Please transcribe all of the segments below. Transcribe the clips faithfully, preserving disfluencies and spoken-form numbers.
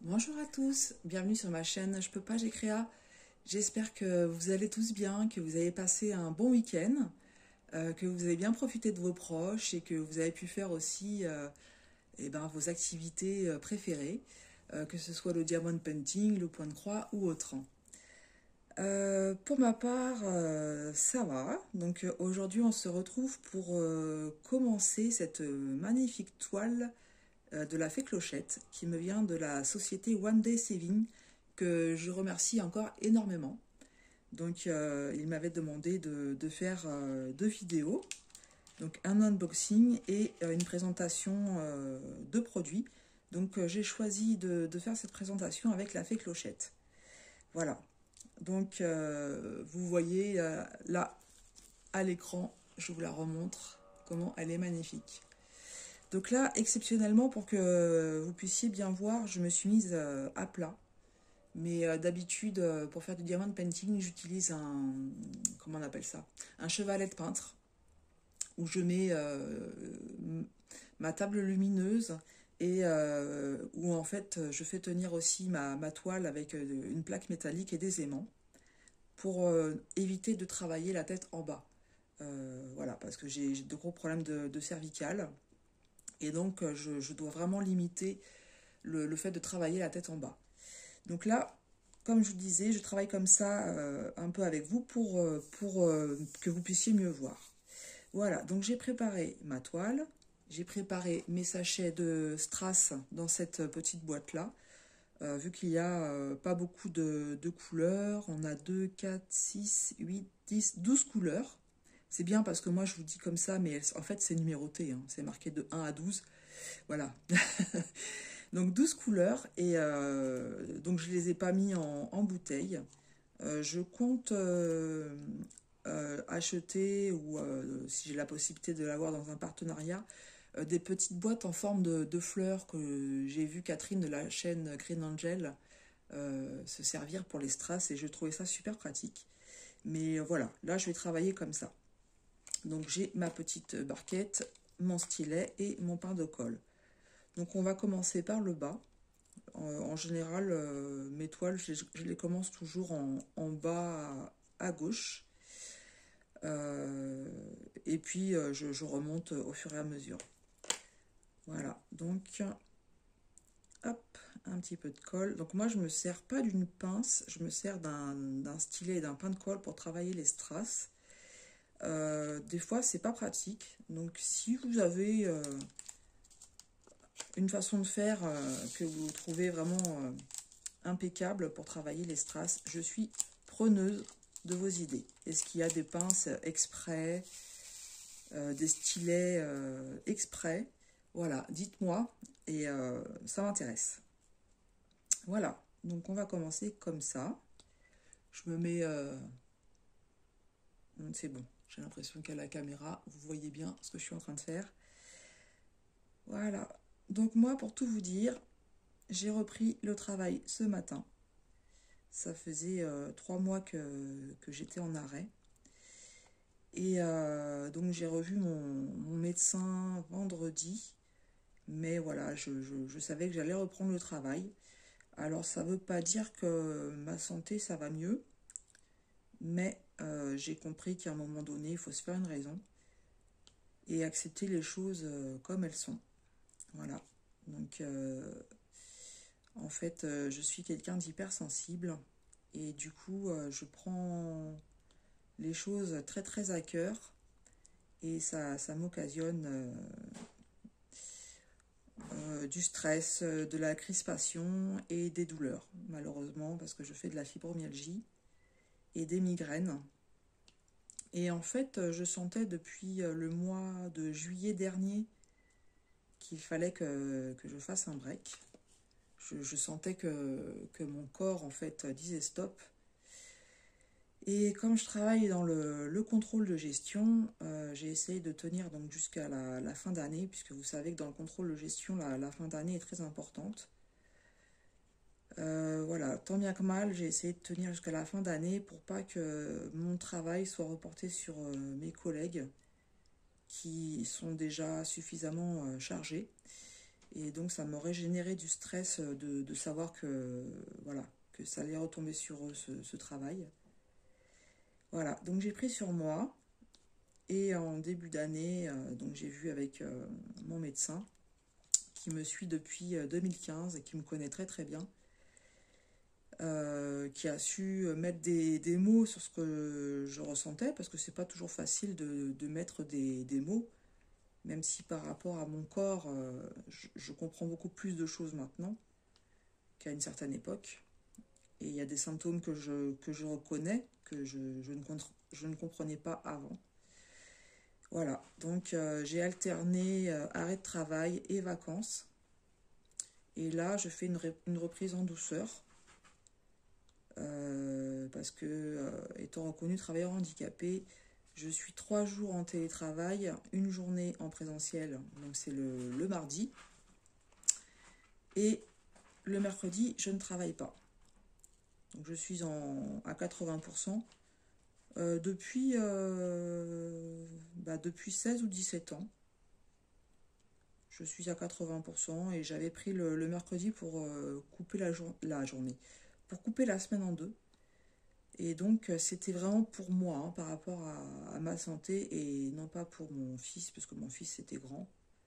Bonjour à tous, bienvenue sur ma chaîne Je peux pas, j'ai créa. J'espère que vous allez tous bien, que vous avez passé un bon week-end, euh, que vous avez bien profité de vos proches et que vous avez pu faire aussi euh, eh ben, vos activités euh, préférées, euh, que ce soit le diamond painting, le point de croix ou autre. Euh, pour ma part, euh, ça va. Donc euh, aujourd'hui, on se retrouve pour euh, commencer cette euh, magnifique toile euh, de la fée Clochette qui me vient de la société One Day Saving que je remercie encore énormément. Donc euh, il m'avait demandé de, de faire euh, deux vidéos, donc un unboxing et euh, une présentation euh, de produits. Donc euh, j'ai choisi de, de faire cette présentation avec la fée Clochette. Voilà. Donc euh, vous voyez euh, là à l'écran, je vous la remontre comment elle est magnifique. Donc là, exceptionnellement, pour que vous puissiez bien voir, je me suis mise euh, à plat. Mais euh, d'habitude, euh, pour faire du diamond painting, j'utilise un... Comment on appelle ça? Un chevalet de peintre, où je mets euh, ma table lumineuse et euh, où en fait je fais tenir aussi ma, ma toile avec euh, une plaque métallique et des aimants pour euh, éviter de travailler la tête en bas. Euh, voilà, parce que j'ai de gros problèmes de, de cervicale. Et donc, je, je dois vraiment limiter le, le, fait de travailler la tête en bas. Donc là, comme je vous disais, je travaille comme ça euh, un peu avec vous pour, euh, pour euh, que vous puissiez mieux voir. Voilà, donc j'ai préparé ma toile. J'ai préparé mes sachets de strass dans cette petite boîte-là. Euh, vu qu'il n'y a euh, pas beaucoup de, de couleurs, on a deux, quatre, six, huit, dix, douze couleurs. C'est bien parce que moi je vous dis comme ça, mais en fait c'est numéroté, hein. C'est marqué de un à douze. Voilà. Donc douze couleurs et euh, donc je ne les ai pas mis en, en bouteille. Euh, je compte euh, euh, acheter ou euh, si j'ai la possibilité de l'avoir dans un partenariat, euh, des petites boîtes en forme de, de fleurs que j'ai vu Catherine de la chaîne Green Angel euh, se servir pour les strass et je trouvais ça super pratique. Mais voilà, là je vais travailler comme ça. Donc j'ai ma petite barquette, mon stylet et mon pain de colle. Donc on va commencer par le bas. Euh, en général, euh, mes toiles, je les, je les commence toujours en, en bas à, à gauche. Euh, et puis euh, je, je remonte au fur et à mesure. Voilà, donc hop, un petit peu de colle. Donc moi je me sers pas d'une pince, je me sers d'un stylet et d'un pain de colle pour travailler les strass. Euh, des fois c'est pas pratique, donc si vous avez euh, une façon de faire euh, que vous trouvez vraiment euh, impeccable pour travailler les strass, je suis preneuse de vos idées. Est-ce qu'il y a des pinces exprès, euh, des stylets euh, exprès? Voilà, dites-moi et euh, ça m'intéresse. Voilà, donc on va commencer comme ça. Je me mets... Euh... C'est bon, j'ai l'impression qu'à la caméra, vous voyez bien ce que je suis en train de faire. Voilà, donc moi, pour tout vous dire, j'ai repris le travail ce matin. Ça faisait euh, trois mois que, que j'étais en arrêt. Et euh, donc j'ai revu mon, mon médecin vendredi. Mais voilà, je, je, je savais que j'allais reprendre le travail. Alors ça ne veut pas dire que ma santé, ça va mieux. Mais euh, j'ai compris qu'à un moment donné, il faut se faire une raison. Et accepter les choses euh, comme elles sont. Voilà. Donc, euh, en fait, euh, je suis quelqu'un d'hypersensible. Et du coup, euh, je prends les choses très très à cœur. Et ça, ça m'occasionne euh, euh, du stress, euh, de la crispation et des douleurs. Malheureusement, parce que je fais de la fibromyalgie et des migraines. Et en fait, je sentais depuis le mois de juillet dernier qu'il fallait que, que je fasse un break. Je, je sentais que, que mon corps, en fait, disait stop. Et comme je travaille dans le, le contrôle de gestion, euh, j'ai essayé de tenir donc jusqu'à la, la fin d'année, puisque vous savez que dans le contrôle de gestion, la, la fin d'année est très importante. Euh, voilà, tant bien que mal, j'ai essayé de tenir jusqu'à la fin d'année pour pas que mon travail soit reporté sur euh, mes collègues qui sont déjà suffisamment euh, chargés. Et donc ça m'aurait généré du stress de, de savoir que, voilà, que ça allait retomber sur eux, ce, ce travail. Voilà, donc j'ai pris sur moi. Et en début d'année, euh, donc j'ai vu avec euh, mon médecin, qui me suit depuis euh, deux mille quinze et qui me connaît très très bien, euh, qui a su mettre des, des mots sur ce que je ressentais, parce que c'est pas toujours facile de, de mettre des, des mots, même si par rapport à mon corps, euh, je, je comprends beaucoup plus de choses maintenant qu'à une certaine époque. Et il y a des symptômes que je, que je reconnais, que je, je, ne, je ne comprenais pas avant. Voilà, donc euh, j'ai alterné euh, arrêt de travail et vacances. Et là, je fais une, une reprise en douceur. Euh, parce que, euh, étant reconnu travailleur handicapé, je suis trois jours en télétravail, une journée en présentiel, donc c'est le, le mardi. Et le mercredi, je ne travaille pas. Donc je suis en, à quatre-vingts pour cent euh, depuis, euh, bah, depuis seize ou dix-sept ans. Je suis à quatre-vingts pour cent et j'avais pris le, le mercredi pour euh, couper la, jour la journée, pour couper la semaine en deux. Et donc c'était vraiment pour moi, hein, par rapport à, à ma santé et non pas pour mon fils, parce que mon fils était grand.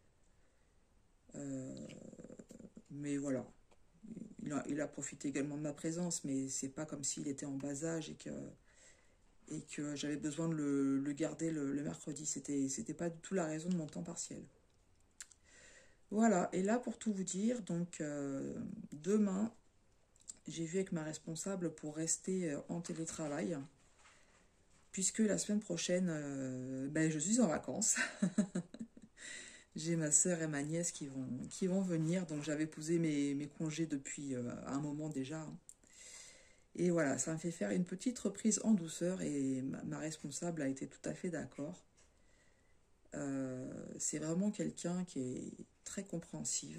Euh, mais voilà, il a, il a profité également de ma présence, mais c'est pas comme s'il était en bas âge et que, et que j'avais besoin de le, le garder le, le mercredi. C'était, c'était pas du tout la raison de mon temps partiel. Voilà, et là pour tout vous dire, donc euh, demain, j'ai vu avec ma responsable pour rester en télétravail, puisque la semaine prochaine, euh, ben, je suis en vacances. J'ai ma sœur et ma nièce qui vont, qui vont venir, donc j'avais posé mes, mes congés depuis euh, un moment déjà. Et voilà, ça me fait faire une petite reprise en douceur et ma, ma responsable a été tout à fait d'accord. Euh, c'est vraiment quelqu'un qui est très compréhensive.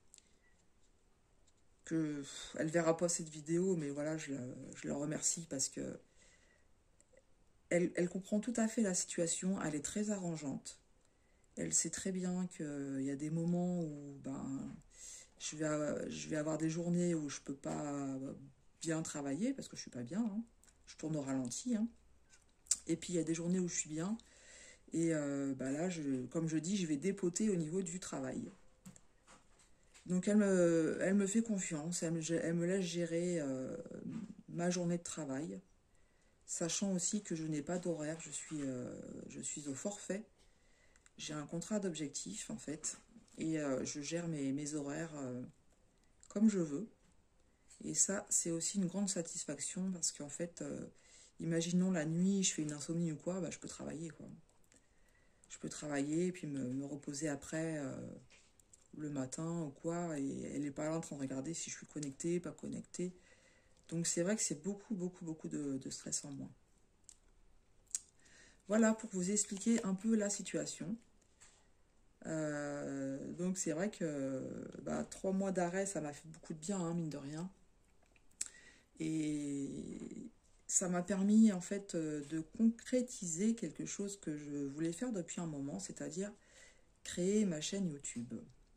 Que, elle verra pas cette vidéo, mais voilà, je la, je la remercie parce que elle, elle comprend tout à fait la situation, elle est très arrangeante. Elle sait très bien qu'il y a des moments où ben, je, vais, je vais avoir des journées où je peux pas bien travailler parce que je suis pas bien, hein. Je tourne au ralenti. Hein. Et puis il y a des journées où je suis bien. Et euh, ben là, je, comme je dis, je vais dépoter au niveau du travail. Donc elle me, elle me fait confiance, elle me, elle me laisse gérer euh, ma journée de travail, sachant aussi que je n'ai pas d'horaire, je suis, euh, je suis au forfait. J'ai un contrat d'objectif en fait, et euh, je gère mes, mes horaires euh, comme je veux. Et ça, c'est aussi une grande satisfaction parce qu'en fait, euh, imaginons la nuit, je fais une insomnie ou quoi, bah, je peux travailler quoi. Je peux travailler et puis me, me reposer après euh, le matin ou quoi, et elle n'est pas là en train de regarder si je suis connectée, pas connectée. Donc c'est vrai que c'est beaucoup, beaucoup, beaucoup de, de stress en moins. Voilà pour vous expliquer un peu la situation. Euh, donc c'est vrai que bah, trois mois d'arrêt, ça m'a fait beaucoup de bien, hein, mine de rien. Et ça m'a permis en fait de concrétiser quelque chose que je voulais faire depuis un moment, c'est-à-dire créer ma chaîne YouTube.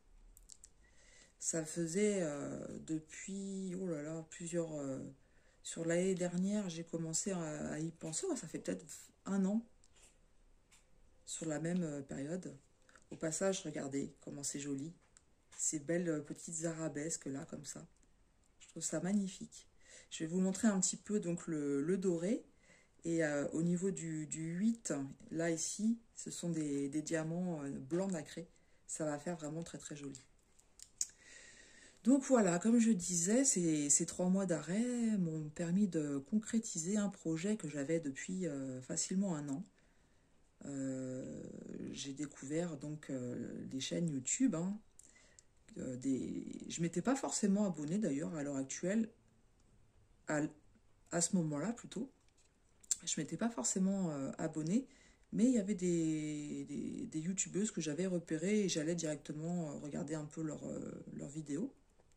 Ça faisait euh, depuis, oh là là, plusieurs... Euh, sur l'année dernière, j'ai commencé à, à y penser, oh, ça fait peut-être un an, sur la même euh, période. Au passage, regardez comment c'est joli. Ces belles euh, petites arabesques là, comme ça. Je trouve ça magnifique. Je vais vous montrer un petit peu donc le, le doré. Et euh, au niveau du, du huit, là ici, ce sont des, des diamants euh, blancs nacrés. Ça va faire vraiment très très joli. Donc voilà, comme je disais, ces, ces trois mois d'arrêt m'ont permis de concrétiser un projet que j'avais depuis euh, facilement un an. Euh, j'ai découvert donc euh, des chaînes YouTube. Hein, euh, des... Je ne m'étais pas forcément abonnée d'ailleurs à l'heure actuelle, à, à ce moment-là plutôt. Je ne m'étais pas forcément euh, abonnée, mais il y avait des, des, des youtubeuses que j'avais repérées et j'allais directement euh, regarder un peu leurs euh, leurs vidéos.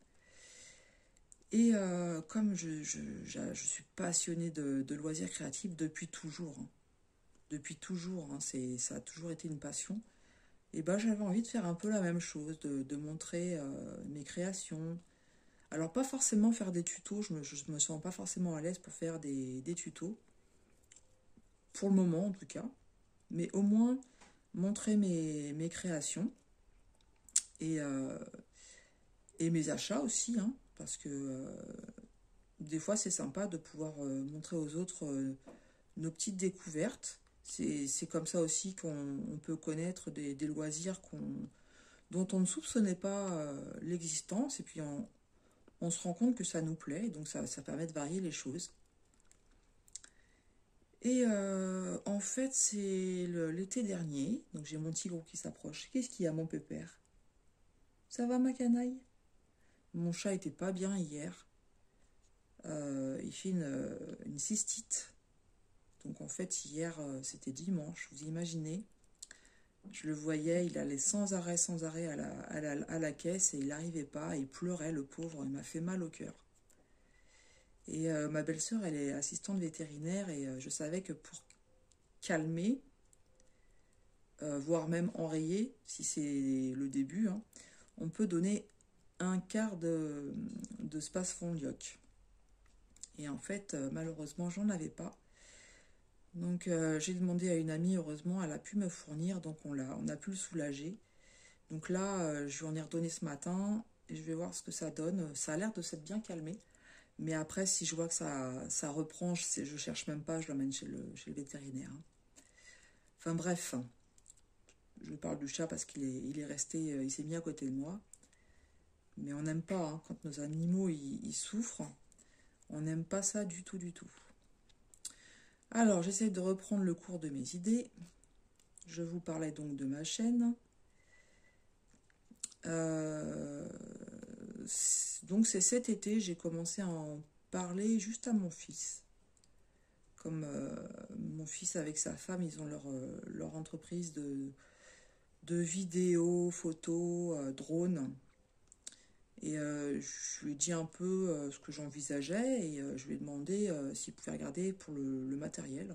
Et euh, comme je, je, je, je suis passionnée de, de loisirs créatifs depuis toujours, hein. Depuis toujours, hein, c'est, ça a toujours été une passion. Et ben j'avais envie de faire un peu la même chose, de, de montrer euh, mes créations. Alors pas forcément faire des tutos, je me, je me sens pas forcément à l'aise pour faire des, des tutos, pour le moment en tout cas, mais au moins montrer mes, mes créations et, euh, et mes achats aussi, hein, parce que euh, des fois c'est sympa de pouvoir euh, montrer aux autres euh, nos petites découvertes. C'est, c'est comme ça aussi qu'on on peut connaître des, des loisirs qu'on, dont on ne soupçonnait pas euh, l'existence, et puis on, on se rend compte que ça nous plaît, donc ça, ça permet de varier les choses. Et euh, en fait, c'est le- l'été dernier, donc j'ai mon tigre qui s'approche. Qu'est-ce qu'il y a, mon pépère? Ça va, ma canaille? Mon chat était pas bien hier. Euh, il fait une, une cystite. Donc en fait, hier, euh, c'était dimanche, vous imaginez. Je le voyais, il allait sans arrêt, sans arrêt à la, à la, à la caisse et il n'arrivait pas. Il pleurait, le pauvre, il m'a fait mal au cœur. Et euh, ma belle-sœur, elle est assistante vétérinaire et euh, je savais que pour calmer, euh, voire même enrayer, si c'est le début, hein, on peut donner un quart de, de spasfondioc. Et en fait, euh, malheureusement, j'en avais pas. Donc euh, j'ai demandé à une amie, heureusement, elle a pu me fournir, donc on l'a, on a pu le soulager. Donc là, euh, je lui en ai redonné ce matin et je vais voir ce que ça donne. Ça a l'air de s'être bien calmé. Mais après, si je vois que ça, ça reprend, je, sais, je cherche même pas, je l'emmène chez le, chez le vétérinaire, hein. Enfin bref, je parle du chat parce qu'il est, il est resté, euh, il s'est mis à côté de moi. Mais on n'aime pas, hein, quand nos animaux ils, ils souffrent. On n'aime pas ça du tout, du tout. Alors, j'essaie de reprendre le cours de mes idées. Je vous parlais donc de ma chaîne. Euh, donc, c'est cet été, j'ai commencé à en parler juste à mon fils. Comme euh, mon fils avec sa femme, ils ont leur, euh, leur entreprise de, de vidéos, photos, euh, drones. Et euh, je lui ai dit un peu euh, ce que j'envisageais et euh, je lui ai demandé euh, s'il pouvait regarder pour le, le matériel.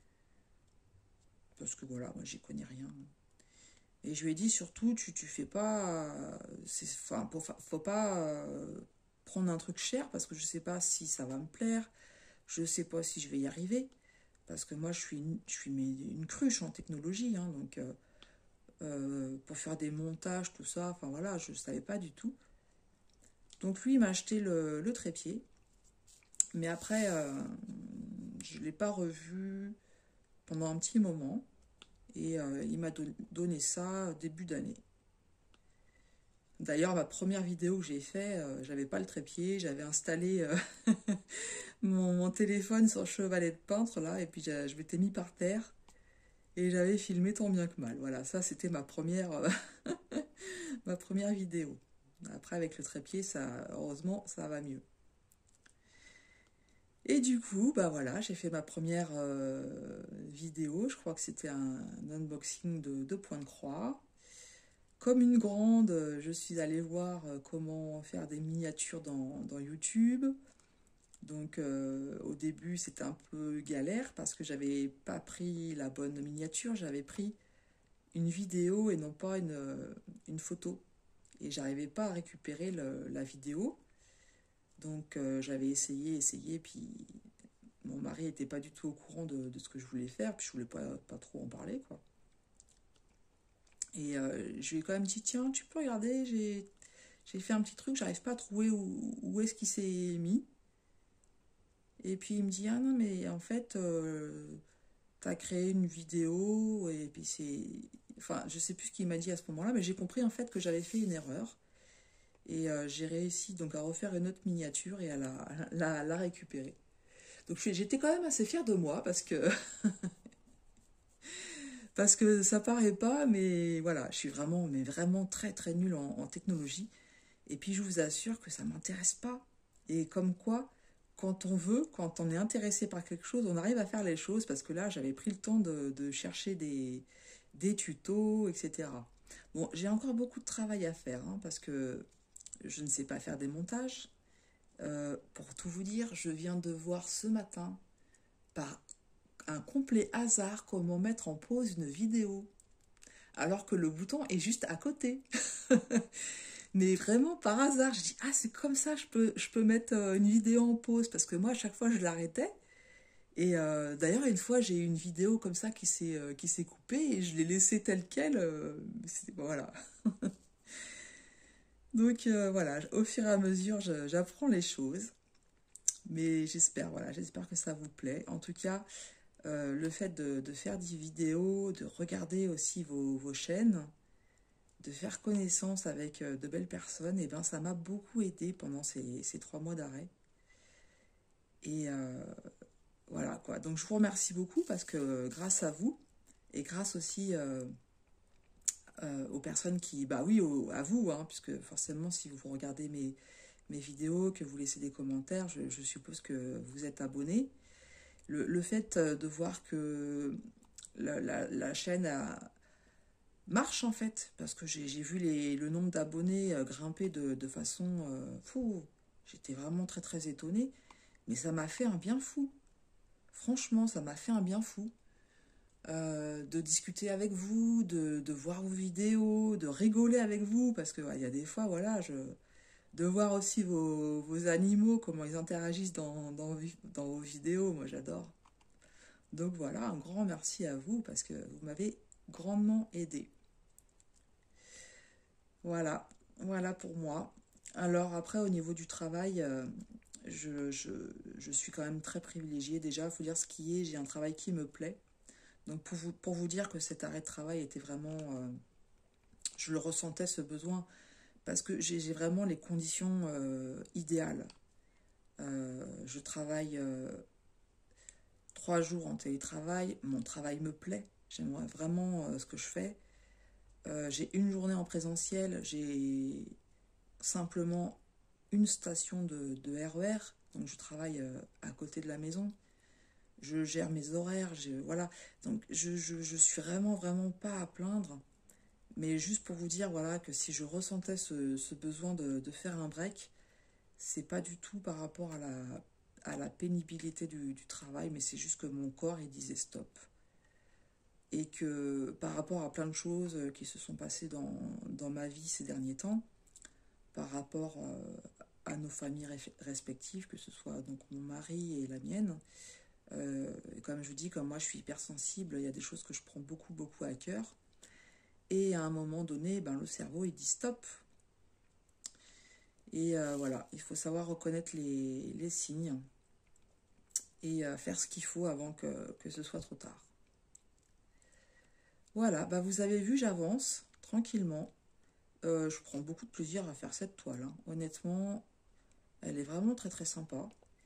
Parce que voilà, moi j'y connais rien. Et je lui ai dit surtout, tu, tu fais pas. Euh, Enfin, pour, faut pas euh, prendre un truc cher parce que je sais pas si ça va me plaire. Je sais pas si je vais y arriver. Parce que moi je suis une, je suis une cruche en technologie. Hein, donc euh, euh, pour faire des montages, tout ça, enfin voilà, je savais pas du tout. Donc lui il m'a acheté le, le trépied. Mais après, euh, je ne l'ai pas revu pendant un petit moment. Et euh, il m'a don donné ça début d'année. D'ailleurs, ma première vidéo que j'ai fait, euh, j'avais pas le trépied, j'avais installé euh, mon, mon téléphone sur le chevalet de peintre, là, et puis je m'étais mis par terre, et j'avais filmé tant bien que mal. Voilà, ça c'était ma première, euh, ma première vidéo. Après, avec le trépied, ça, heureusement, ça va mieux. Et du coup, bah voilà, j'ai fait ma première euh, vidéo. Je crois que c'était un, un unboxing de, de Point de Croix. Comme une grande, je suis allée voir comment faire des miniatures dans, dans YouTube. Donc euh, au début, c'était un peu galère parce que j'avais pas pris la bonne miniature. J'avais pris une vidéo et non pas une, une photo. Et j'arrivais pas à récupérer le, la vidéo. Donc euh, j'avais essayé, essayé, puis mon mari n'était pas du tout au courant de, de ce que je voulais faire, puis je voulais pas, pas trop en parler, quoi. Et euh, je lui ai quand même dit, tiens, tu peux regarder, j'ai j'ai fait un petit truc, j'arrive pas à trouver où, où est-ce qu'il s'est mis. Et puis il me dit, ah non, mais en fait, euh, t'as créé une vidéo, et puis c'est... Enfin, je sais plus ce qu'il m'a dit à ce moment-là, mais j'ai compris en fait que j'avais fait une erreur. Et euh, j'ai réussi donc à refaire une autre miniature et à la, à la, à la récupérer. Donc j'étais quand même assez fière de moi parce que parce que ça paraît pas, mais voilà, je suis vraiment mais vraiment très très nulle en, en technologie. Et puis je vous assure que ça m'intéresse pas. Et comme quoi, quand on veut, quand on est intéressé par quelque chose, on arrive à faire les choses parce que là j'avais pris le temps de, de chercher des, des tutos, et cetera. Bon, j'ai encore beaucoup de travail à faire hein, parce que je ne sais pas faire des montages. Euh, pour tout vous dire, je viens de voir ce matin par un complet hasard comment mettre en pause une vidéo. alors que le bouton est juste à côté. Mais vraiment par hasard, je dis, ah c'est comme ça, je peux, je peux mettre euh, une vidéo en pause, parce que moi à chaque fois je l'arrêtais. Et euh, d'ailleurs une fois j'ai eu une vidéo comme ça qui s'est euh, qui s'est coupée et je l'ai laissée telle quelle. Euh, c'est- voilà. Donc euh, voilà, au fur et à mesure je- j'apprends les choses. Mais j'espère, voilà, j'espère que ça vous plaît. En tout cas, euh, le fait de, de faire des vidéos, de regarder aussi vos, vos chaînes, de faire connaissance avec euh, de belles personnes, et ben ça m'a beaucoup aidé pendant ces, ces trois mois d'arrêt. Et euh, voilà quoi. Donc je vous remercie beaucoup parce que euh, grâce à vous et grâce aussi euh, euh, aux personnes qui, bah oui, au- à vous, hein, puisque forcément si vous regardez mes, mes vidéos, que vous laissez des commentaires, je, je suppose que vous êtes abonné. Le, le fait euh, de voir que la, la- la chaîne a- marche en fait, parce que j'ai j'ai vu les, le nombre d'abonnés euh, grimper de, de façon euh, fou. J'étais vraiment très très étonnée, mais ça m'a fait un bien fou. Franchement, ça m'a fait un bien fou. Euh, de discuter avec vous, de, de voir vos vidéos, de rigoler avec vous, parce que ouais, il y a des fois, voilà, je, de voir aussi vos, vos animaux, comment ils interagissent dans, dans, dans vos vidéos, moi j'adore. Donc voilà, un grand merci à vous parce que vous m'avez grandement aidé. Voilà, voilà pour moi. Alors après, au niveau du travail, euh, je, je, je suis quand même très privilégiée. Déjà, il faut dire ce qui est, j'ai un travail qui me plaît. Donc pour vous, pour vous dire que cet arrêt de travail était vraiment... euh, je le ressentais ce besoin parce que j'ai j'ai vraiment les conditions euh, idéales. Euh, je travaille euh, trois jours en télétravail, mon travail me plaît, j'aimerais vraiment euh, ce que je fais. Euh, j'ai une journée en présentiel, j'ai simplement une station de, de R E R, donc je travaille euh, à côté de la maison. Je gère mes horaires, je, voilà. Donc je, je, je suis vraiment, vraiment pas à plaindre. Mais juste pour vous dire, voilà, que si je ressentais ce, ce besoin de, de faire un break, c'est pas du tout par rapport à la, à la pénibilité du, du travail, mais c'est juste que mon corps, il disait stop. Et que par rapport à plein de choses qui se sont passées dans, dans ma vie ces derniers temps, par rapport euh, à nos familles respectives, que ce soit donc mon mari et la mienne, euh, comme je vous dis, comme moi je suis hypersensible, il y a des choses que je prends beaucoup, beaucoup à cœur. Et à un moment donné, ben, le cerveau, il dit stop. Et euh, voilà, il faut savoir reconnaître les, les signes et euh, faire ce qu'il faut avant que, que ce soit trop tard. Voilà, bah vous avez vu, j'avance tranquillement. Euh, je prends beaucoup de plaisir à faire cette toile, hein. Honnêtement, elle est vraiment très très sympa.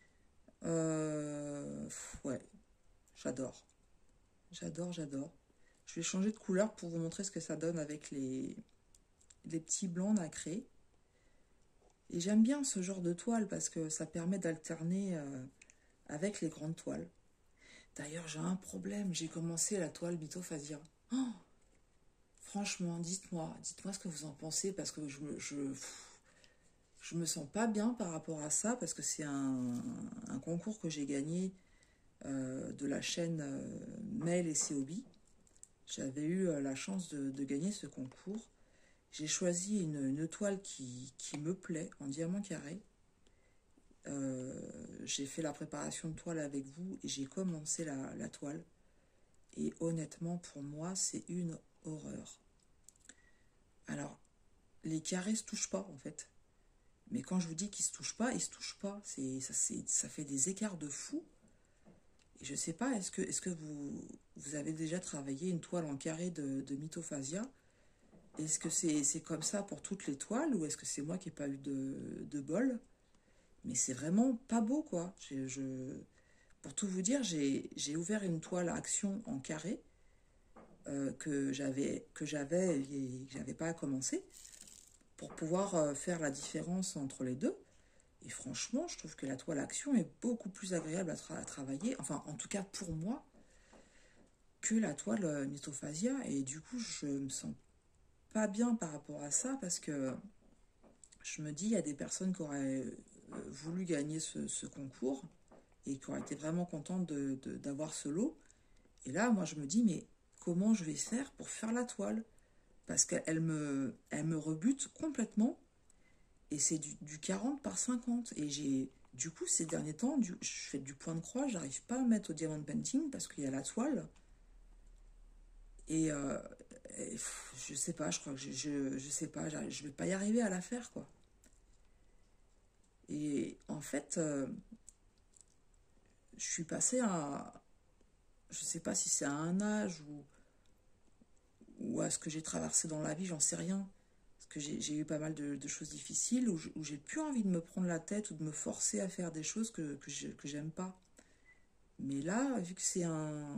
Euh, ouais, j'adore. J'adore, j'adore. Je vais changer de couleur pour vous montrer ce que ça donne avec les, les petits blancs nacrés. Et j'aime bien ce genre de toile parce que ça permet d'alterner euh, avec les grandes toiles. D'ailleurs, j'ai un problème. J'ai commencé la toile Mythophasia. Oh, franchement, dites-moi, dites-moi ce que vous en pensez parce que je me, je, je me sens pas bien par rapport à ça parce que c'est un, un concours que j'ai gagné euh, de la chaîne euh, Mail et C O B. J'avais eu euh, la chance de, de gagner ce concours. J'ai choisi une, une toile qui, qui me plaît en diamant carré. Euh, j'ai fait la préparation de toile avec vous et j'ai commencé la, la toile. Et honnêtement, pour moi, c'est une horreur. Alors, les carrés se touchent pas, en fait. Mais quand je vous dis qu'ils se touchent pas, ils se touchent pas. C'est, ça, c'est, ça fait des écarts de fou. Et je sais pas, est-ce que, est-ce que vous, vous avez déjà travaillé une toile en carré de, de Mythophasia? Est-ce que c'est, c'est comme ça pour toutes les toiles ou est-ce que c'est moi qui n'ai pas eu de, de bol? Mais c'est vraiment pas beau, quoi. Je, je, pour tout vous dire, j'ai, j'ai ouvert une toile action en carré euh, que j'avais que j'avais et que j'avais pas à commencer pour pouvoir euh, faire la différence entre les deux. Et franchement, je trouve que la toile action est beaucoup plus agréable à, tra à travailler, enfin en tout cas pour moi, que la toile euh, Mythophasia. Et du coup, je me sens pas bien par rapport à ça parce que je me dis, il y a des personnes qui auraient euh, voulu gagner ce, ce concours et qui auraient été vraiment contentes de, de, d'avoir ce lot. Et là, moi, je me dis, mais comment je vais faire pour faire la toile? parce qu'elle me, elle me rebute complètement. Et c'est du, du quarante par cinquante. Et j'ai, du coup, ces derniers temps, du, je fais du point de croix, j'arrive pas à mettre au diamond painting parce qu'il y a la toile. Et, euh, et pff, je sais pas, je crois que je, je, je sais pas, je vais pas y arriver à la faire, quoi. Et en fait, euh, je suis passée à, je sais pas si c'est à un âge ou, ou à ce que j'ai traversé dans la vie, j'en sais rien. Parce que j'ai eu pas mal de, de choses difficiles où j'ai plus envie de me prendre la tête ou de me forcer à faire des choses que, que j'aime pas. Mais là, vu que c'est un,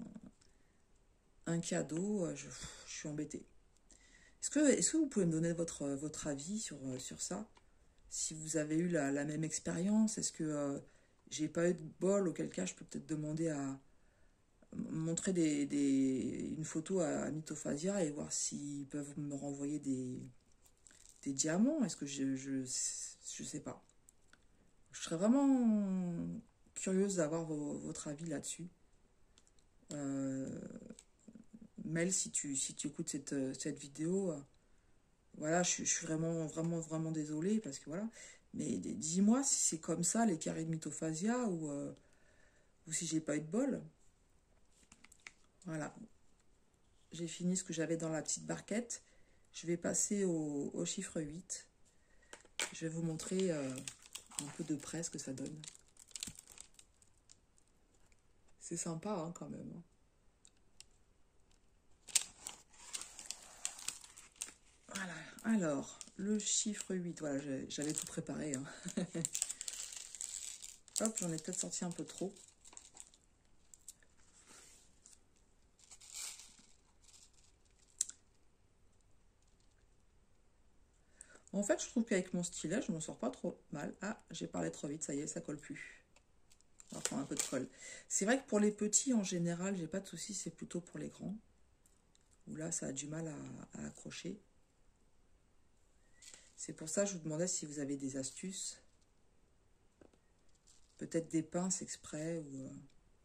un cadeau, je, je suis embêtée. Est-ce que, est-ce que vous pouvez me donner votre, votre avis sur, sur ça? Si vous avez eu la, la même expérience, est-ce que euh, j'ai pas eu de bol, auquel cas je peux peut-être demander à montrer des, des, une photo à Mythophasia et voir s'ils peuvent me renvoyer des, des diamants? Est-ce que je, je, je sais pas. Je serais vraiment curieuse d'avoir votre avis là-dessus. Euh, Mel, si tu, si tu écoutes cette, cette vidéo, euh, voilà, je, je suis vraiment, vraiment, vraiment désolée parce que voilà. Mais dis-moi si c'est comme ça, les carrés de Mythophasia, ou, euh, ou si j'ai pas eu de bol. Voilà. J'ai fini ce que j'avais dans la petite barquette. Je vais passer au, au chiffre huit. Je vais vous montrer euh, un peu de près ce que ça donne. C'est sympa, hein, quand même. Voilà. Alors, le chiffre huit. Voilà, j'avais tout préparé. Hein. Hop, j'en ai peut-être sorti un peu trop. En fait, je trouve qu'avec mon stylet, je m'en sors pas trop mal. Ah, j'ai parlé trop vite, ça y est, ça colle plus. On va prendre un peu de colle. C'est vrai que pour les petits, en général, j'ai pas de soucis, c'est plutôt pour les grands. Où là, ça a du mal à, à accrocher. C'est pour ça que je vous demandais si vous avez des astuces. Peut-être des pinces exprès ou... Euh...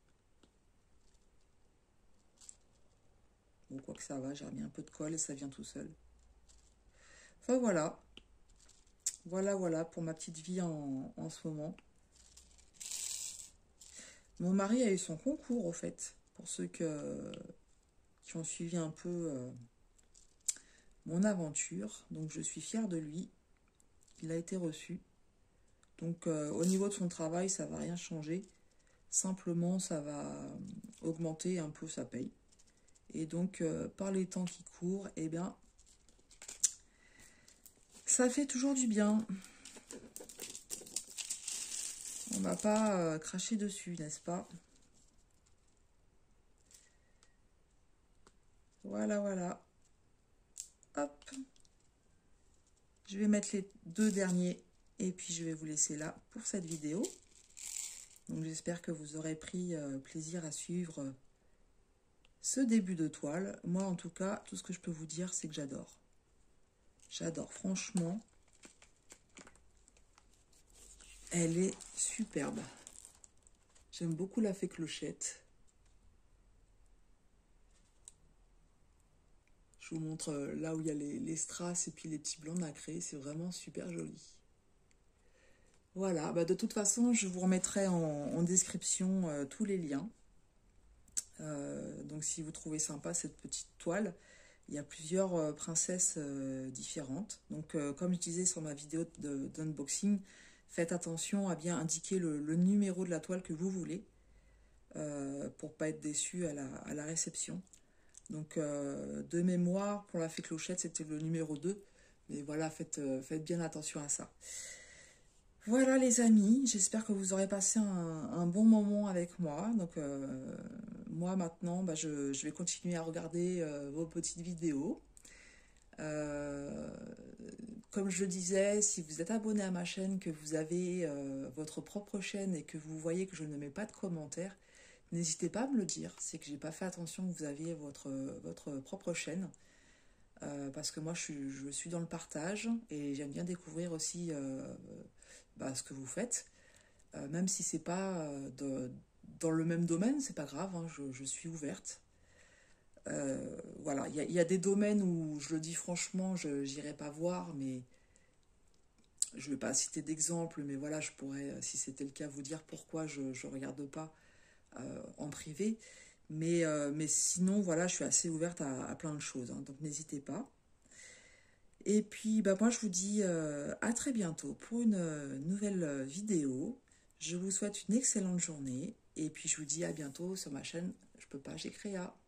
Bon, quoi que ça va, j'ai remis un peu de colle et ça vient tout seul. Enfin, voilà. Voilà, voilà, pour ma petite vie en, en ce moment. Mon mari a eu son concours, au fait, pour ceux que, qui ont suivi un peu euh, mon aventure. Donc, je suis fière de lui. Il a été reçu. Donc, euh, au niveau de son travail, ça ne va rien changer. Simplement, ça va augmenter un peu sa paye. Et donc, euh, par les temps qui courent, eh bien, ça fait toujours du bien. On ne va pas euh, cracher dessus, n'est-ce pas? Voilà, voilà. Hop. Je vais mettre les deux derniers et puis je vais vous laisser là pour cette vidéo. Donc j'espère que vous aurez pris euh, plaisir à suivre euh, ce début de toile. Moi en tout cas, tout ce que je peux vous dire, c'est que j'adore. J'adore, franchement. Elle est superbe. J'aime beaucoup la fée clochette. Je vous montre là où il y a les, les strass et puis les petits blancs nacrés. C'est vraiment super joli. Voilà, bah de toute façon, je vous remettrai en, en description euh, tous les liens. Euh, donc si vous trouvez sympa cette petite toile, il y a plusieurs euh, princesses euh, différentes. Donc euh, comme je disais sur ma vidéo d'unboxing, faites attention à bien indiquer le, le numéro de la toile que vous voulez euh, pour pas être déçu à la, à la réception. Donc euh, de mémoire, pour la fée clochette, c'était le numéro deux. Mais voilà, faites, euh, faites bien attention à ça. Voilà les amis, j'espère que vous aurez passé un, un bon moment avec moi. Donc euh, moi maintenant, bah, je, je vais continuer à regarder euh, vos petites vidéos. Euh, comme je le disais, si vous êtes abonné à ma chaîne, que vous avez euh, votre propre chaîne et que vous voyez que je ne mets pas de commentaires, n'hésitez pas à me le dire. C'est que j'ai pas fait attention que vous aviez votre, votre propre chaîne. Euh, parce que moi je suis, je suis dans le partage et j'aime bien découvrir aussi euh, bah, ce que vous faites, euh, même si c'est pas euh, de, dans le même domaine, c'est pas grave, hein, je, je suis ouverte. Euh, voilà, il y, a il y a des domaines où je le dis franchement, je n'irai pas voir, mais je ne vais pas citer d'exemple, mais voilà, je pourrais, si c'était le cas, vous dire pourquoi je ne regarde pas euh, en privé. Mais, euh, mais sinon, voilà, je suis assez ouverte à, à plein de choses, hein, donc n'hésitez pas. Et puis, bah, moi, je vous dis euh, à très bientôt pour une euh, nouvelle euh, vidéo. Je vous souhaite une excellente journée. Et puis, je vous dis à bientôt sur ma chaîne Je peux pas, j'ai Créa.